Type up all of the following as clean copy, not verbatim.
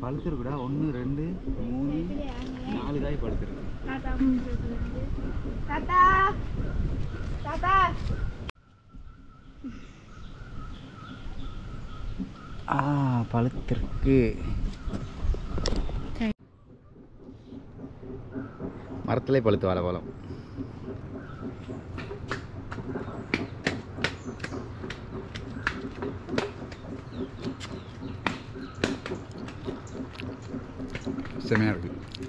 பழுத்துருக்குடா 1 2 3 4 காய் பழுத்துருக்கு. தாத்தா தாத்தா பழுத்திருக்கு. மரத்திலே பழுத்து வாழைப்பழம். செமையாக இருக்கு.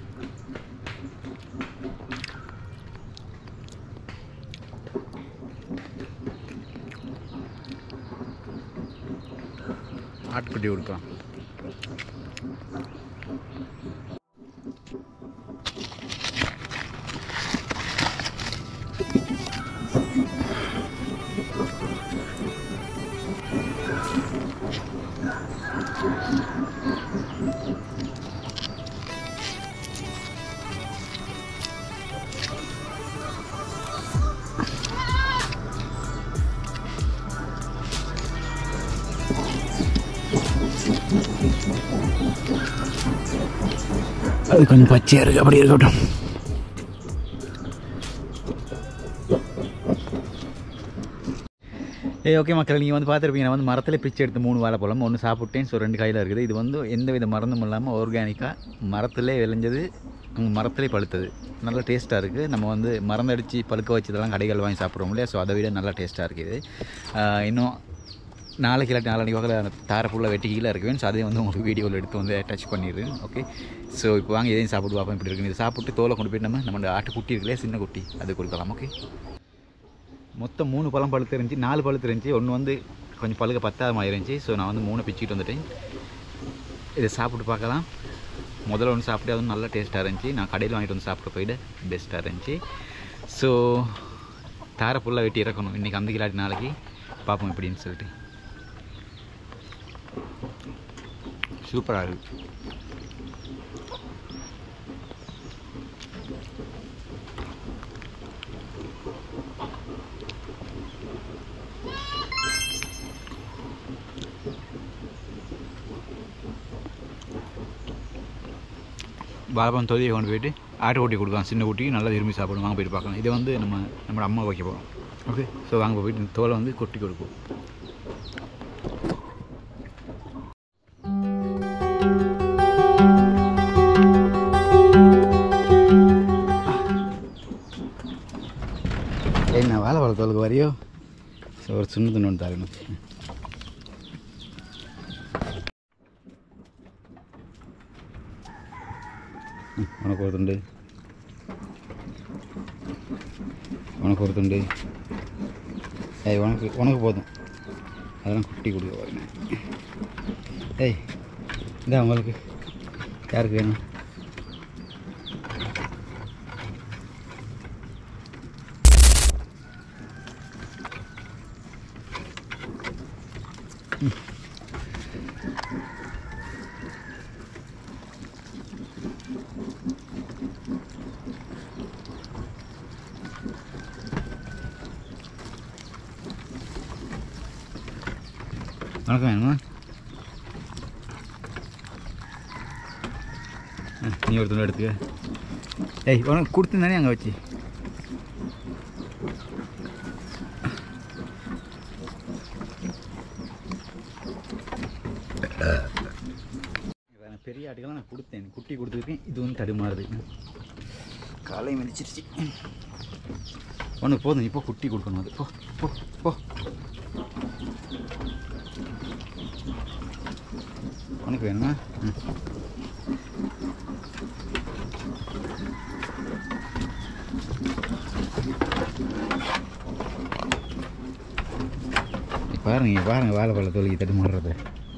ஆட்டுக்குட்டி கொடுக்கலாம். அது கொஞ்சம் பச்சையாக இருக்குது, அப்படி இருக்கட்டும். ஓகே மக்கள், நீங்கள் வந்து பார்த்துருப்பீங்க. நான் வந்து மரத்தில் பிச்சு எடுத்து 3 வாழைப்பழம், 1 சாப்பிட்டேன். ஸோ 2 காயில் இருக்குது. இது வந்து எந்த வித மருந்தும் இல்லாமல் ஆர்கானிக்காக மரத்திலே விளைஞ்சது, மரத்திலே பழுத்தது. நல்லா டேஸ்ட்டாக இருக்குது. நம்ம வந்து மறந்தடிச்சு பழுக்க வச்சதெல்லாம் கடைகள் வாங்கி சாப்பிட்றோம் இல்லையா? ஸோ அதை விட நல்லா டேஸ்ட்டாக இருக்குது. இன்னும் நாளைக்கு இல்லாட்டி நாளைக்கு வகையில் தாரை ஃபுல்லாக வெட்டி கீழே இருக்குவேன். ஸோ அதையும் வந்து உங்களுக்கு வீடியோவில் எடுத்து வந்து டச் பண்ணிடுறேன். ஓகே, ஸோ இப்போ வாங்க இதையும் சாப்பிட்டு பார்ப்போம் இப்படி இருக்குது. இதை சாப்பிட்டு தோலை கொண்டு போய்ட்டு நம்ம ஆட்டுக்குட்டி இருக்குல்லையா, சின்ன குட்டி, அது கொடுக்கலாம். ஓகே, மொத்தம் 3 பழம் பழுத்து இருந்துச்சு, 4 பழுத்து இருந்துச்சு. ஒன்று வந்து கொஞ்சம் பழுக்க 10ஆம் ஆயிருந்துச்சு. ஸோ நான் வந்து 3 பிச்சுக்கிட்டு வந்துட்டேன். இதை சாப்பிட்டு பார்க்கலாம். முதல்ல ஒன்று சாப்பிட்டு அதுவும் நல்லா டேஸ்ட்டாக இருந்துச்சு. நான் கடையில் வாங்கிட்டு வந்து சாப்பிட்டு போயிட்டு பெஸ்ட்டாக இருந்துச்சு. ஸோ தாரை ஃபுல்லாக வெட்டி இறக்கணும் இன்றைக்கி, அந்த கிலாட்டி நாளைக்கு பார்ப்போம் எப்படின்னு சொல்லிட்டு. சூப்பராக இருக்குது. வாழைப்பழம் தொதியை கொண்டு போயிட்டு ஆட்டுக்குட்டி கொடுக்கலாம். சின்ன குட்டி நல்லா விரும்பி சாப்பிடும். வாங்க போயிட்டு பார்க்கலாம். இதை வந்து நம்மளோட அம்மா வைக்க போகிறோம். ஓகே, ஸோ வாங்க போயிட்டு தோலை வந்து கொட்டி கொடுப்போம். என்ன வாழைப்பழ தோலுக்கு வரையோ? ஸோ ஒரு சின்ன துண்டு ஒன்று தரணும். உனக்கு ஒரு துண்டு, உனக்கு ஒரு துண்டு. உனக்கு போதும். அதெல்லாம் குட்டி கொடுக்க பாருங்க. இந்த உங்களுக்கு யாருக்கு வேணும்? வணக்கம் வேணுமா? நீ ஒரு துணி எடுத்துக்க. உனக்கு கொடுத்துருந்தானே அங்கே வச்சு. பெரிய ஆட்டுக்கெல்லாம் நான் கொடுத்தேன், குட்டி கொடுத்துருக்கேன். இது வந்து தடுமாறுது, காலையும் மிதிச்சிருச்சு. உனக்கு போதும், இப்போ குட்டி கொடுக்கணும். அது போ போ போ. உனக்கு வேணுமா? பாருங்க பாருங்க, வாழைப்பழ தோலுக்கு தடுமாறுறது.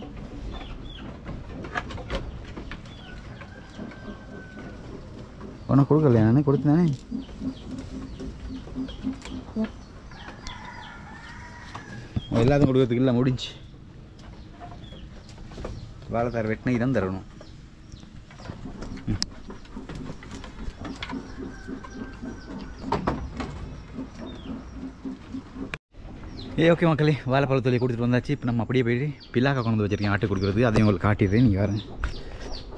உனக்கு கொடுக்கலையா? நானே கொடுத்தேனே. எல்லாத்தையும் கொடுக்கறதுக்கு இல்லை, முடிஞ்சு. வாழைத்தார் வெட்டினி தான் தரணும். ஓகே மக்களே, வாழைப்பழ தொழில் கொடுத்துட்டு வந்தாச்சு. இப்போ நம்ம அப்படியே போயிட்டு பில்லாக்கா கொண்டு வந்து வச்சுருக்கேன் ஆட்டு கொடுக்குறது. அதையும் உங்களுக்கு காட்டிடுறேன். நீங்கள் வரேன்.